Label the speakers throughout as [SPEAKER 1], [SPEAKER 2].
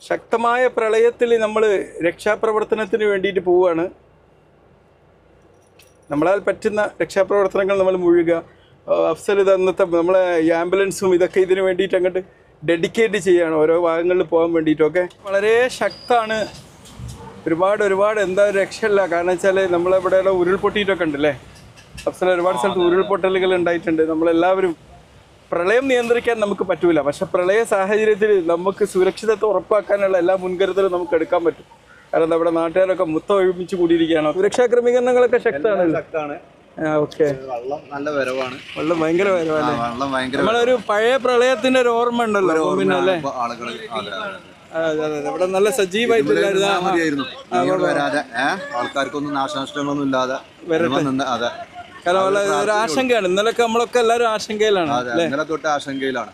[SPEAKER 1] ശക്തമായ പ്രളയത്തിൽ നമ്മൾ രക്ഷാപ്രവർത്തനത്തിന് വേണ്ടിയിട്ട് പോവുകയാണ്. നമ്മളാൽ പറ്റുന്ന രക്ഷാപ്രവർത്തനങ്ങൾ നമ്മൾ മുഴുകുക. അഫ്സൽ ഇത് അന്നത്തെ നമ്മളെ ഈ ആംബുലൻസും ഇതൊക്കെ ഇതിന് വേണ്ടിയിട്ട് അങ്ങോട്ട് ഡെഡിക്കേറ്റ് ചെയ്യുകയാണ്, ഓരോ ഭാഗങ്ങളിൽ പോകാൻ വേണ്ടിയിട്ടൊക്കെ. വളരെ ശക്തമാണ്. ഒരുപാട് എന്താ രക്ഷയില്ല. കാരണം വെച്ചാൽ നമ്മളിവിടെയുള്ള ഉരുൾപൊട്ടിയിട്ടൊക്കെ ഉണ്ടല്ലേ അഫ്സൽ, ഒരുപാട് സ്ഥലത്ത് ഉരുൾപൊട്ടലുകൾ ഉണ്ടായിട്ടുണ്ട്. നമ്മളെല്ലാവരും പ്രളയം നിയന്ത്രിക്കാൻ നമുക്ക് പറ്റൂല, പക്ഷെ പ്രളയ സാഹചര്യത്തിൽ നമുക്ക് സുരക്ഷിതത്വം ഉറപ്പാക്കാനുള്ള എല്ലാ മുൻകരുതലും നമുക്ക് എടുക്കാൻ പറ്റും. കാരണം നമ്മുടെ നാട്ടുകാരൊക്കെ മൊത്തം ഒരുമിച്ച് കൂടിയിരിക്കുകയാണ്. സുരക്ഷാ ക്രമീകരണങ്ങളൊക്കെ ശക്തമാണ്. ഓക്കെ, വെള്ളം ഭയങ്കര വരവാണ്. നമ്മളൊരു പഴയ പ്രളയത്തിന്റെ ഒരു ഓർമ്മ ഉണ്ടല്ലോ പിന്നെ അല്ലേ? ഇവിടെ നല്ല സജീവമായിട്ടില്ലായിരുന്നു.
[SPEAKER 2] ആൾക്കാർക്കൊന്നും നാശനഷ്ടങ്ങളൊന്നും ഇല്ലാതെ
[SPEAKER 1] കാരണം ഒരു ആശങ്കയാണ്. ഇന്നലൊക്കെ നമ്മളൊക്കെ എല്ലാവരും ആശങ്കയിലാണ്.
[SPEAKER 2] ഇന്നലെ തൊട്ട് ആശങ്കയിലാണ്.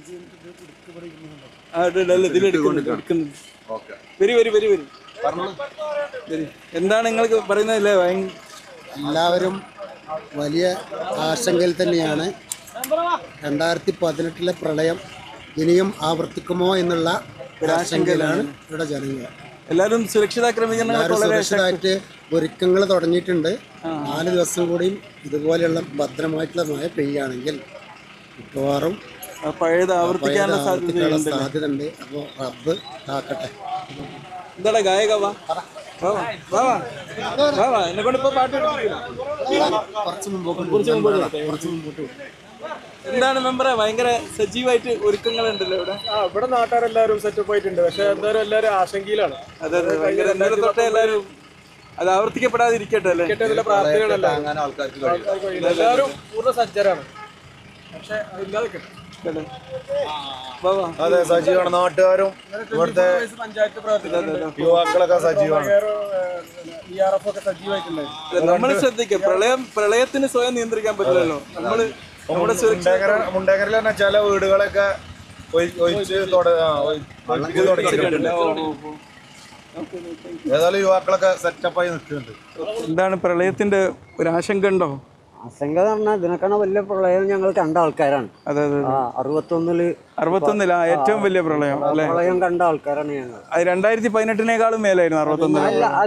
[SPEAKER 1] എന്താണ് നിങ്ങൾക്ക് പറയുന്നതല്ലേ?
[SPEAKER 3] എല്ലാവരും വലിയ ആശങ്കയിൽ തന്നെയാണ്. 2018 പ്രളയം ഇനിയും ആവർത്തിക്കുമോ എന്നുള്ള ആശങ്കയിലാണ് ഇവിടെ ജനങ്ങൾ.
[SPEAKER 1] എല്ലാവരും സുരക്ഷിത
[SPEAKER 3] സുരക്ഷിതമായിട്ട് ഒരുക്കങ്ങൾ തുടങ്ങിയിട്ടുണ്ട്. 4 ദിവസം കൂടിയും ഇതുപോലെയുള്ള ഭദ്രമായിട്ടുള്ള മഴ പെയ്യുകയാണെങ്കിൽ മിക്കവാറും
[SPEAKER 1] പഴയത് ആവർത്തിക്കാനുള്ള
[SPEAKER 3] സാധ്യത ഉണ്ട്. അപ്പോൾ റബ്ബ് കാക്കട്ടെ.
[SPEAKER 1] എന്താടാ ഗായക എന്നെ കൊണ്ട് ഇപ്പൊ പാട്ട്
[SPEAKER 3] കുറച്ച് മുമ്പോട്ട്
[SPEAKER 1] എന്താണ് മെമ്പറെ? ഭയങ്കര സജീവമായിട്ട് ഒരുക്കങ്ങളുണ്ടല്ലോ ഇവിടെ.
[SPEAKER 4] ഇവിടെ നാട്ടുകാരെല്ലാവരും സെറ്റപ്പ് ആയിട്ടുണ്ട്. പക്ഷെ എന്തായാലും എല്ലാവരും ആശങ്കയിലാണ്.
[SPEAKER 1] അതെ, ഭയങ്കര എന്തായാലും തൊട്ടേ എല്ലാവരും അത് ആവർത്തിക്കപ്പെടാതിരിക്കട്ടെ അല്ലേ?
[SPEAKER 4] എല്ലാവരും പൂർണ്ണ സജ്ജരാണ്. പക്ഷെ അതില്ലാതെ
[SPEAKER 2] അതെ, സജീവമാണ്. നാട്ടുകാരും ഇവിടുത്തെ
[SPEAKER 4] പഞ്ചായത്ത് പ്രവർത്തകർ,
[SPEAKER 2] യുവാക്കളൊക്കെ സജീവമാണ്.
[SPEAKER 4] ഒക്കെ സജീവമായിട്ടുണ്ടായിരുന്നു.
[SPEAKER 1] നമ്മൾ ശ്രദ്ധിക്കുക, പ്രളയത്തിന് സ്വയം നിയന്ത്രിക്കാൻ പറ്റില്ലല്ലോ. നമ്മള് നമ്മുടെ
[SPEAKER 2] മുണ്ടേക്കരയിൽ തന്നെ ചില വീടുകളൊക്കെ ഏതായാലും യുവാക്കളൊക്കെ സെറ്റപ്പായി നിൽക്കുന്നുണ്ട്.
[SPEAKER 1] എന്താണ് പ്രളയത്തിന്റെ ഒരു ആശങ്ക ഉണ്ടോ?
[SPEAKER 5] ആശങ്ക എന്ന് പറഞ്ഞാൽ ഇതിനേക്കാണ് വലിയ പ്രളയം ഞങ്ങൾ കണ്ട ആൾക്കാരാണ്.
[SPEAKER 1] അതെ,
[SPEAKER 5] 61
[SPEAKER 1] ഏറ്റവും വലിയ പ്രളയം അല്ലെ?
[SPEAKER 5] പ്രളയം കണ്ട ആൾക്കാരാണ് ഞങ്ങൾ.
[SPEAKER 1] 2018 മേലായിരുന്നു 61.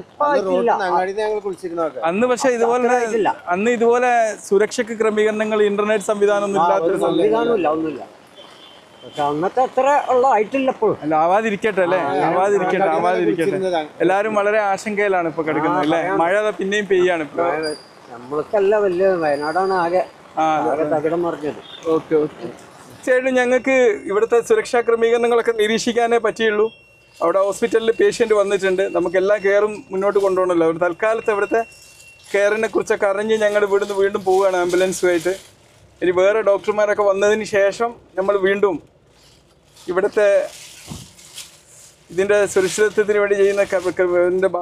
[SPEAKER 1] അന്ന് പക്ഷെ ഇതുപോലെ സുരക്ഷയ്ക്ക് ക്രമീകരണങ്ങൾ, ഇന്റർനെറ്റ് സംവിധാനം ഒന്നും
[SPEAKER 5] സംവിധാനമില്ല, ഒന്നുമില്ല. പക്ഷെ അന്നത്തെ അത്ര ഉള്ള ആയിട്ടില്ല ഇപ്പോഴും.
[SPEAKER 1] അല്ല, ആവാതിരിക്കട്ടെ അല്ലേ? ആവാതിരിക്കട്ടെ. എല്ലാരും വളരെ ആശങ്കയിലാണ് ഇപ്പൊ കിടക്കുന്നത് അല്ലേ? മഴ പിന്നെയും പെയ്യാണ് ഇപ്പൊ.
[SPEAKER 5] നമ്മൾക്കല്ല വലിയ വയനാടാണ് ആകെ തകിടം മറിഞ്ഞത്.
[SPEAKER 1] ഓക്കെ. തീർച്ചയായിട്ടും ഞങ്ങൾക്ക് ഇവിടുത്തെ സുരക്ഷാ ക്രമീകരണങ്ങളൊക്കെ നിരീക്ഷിക്കാനേ പറ്റിയുള്ളൂ. അവിടെ ഹോസ്പിറ്റലിൽ പേഷ്യൻ്റ് വന്നിട്ടുണ്ട്. നമുക്ക് എല്ലാ കെയറും മുന്നോട്ട് കൊണ്ടുപോകണമല്ലോ. ഒരു തൽക്കാലത്ത് ഇവിടുത്തെ കെയറിനെ കുറിച്ചൊക്കെ അറിഞ്ഞ് ഞങ്ങൾ ഇവിടുന്ന് വീണ്ടും പോവുകയാണ് ആംബുലൻസുമായിട്ട്. ഇനി വേറെ ഡോക്ടർമാരൊക്കെ വന്നതിന് ശേഷം നമ്മൾ വീണ്ടും ഇവിടുത്തെ ഇതിൻ്റെ സുരക്ഷിതത്വത്തിന് വേണ്ടി ചെയ്യുന്ന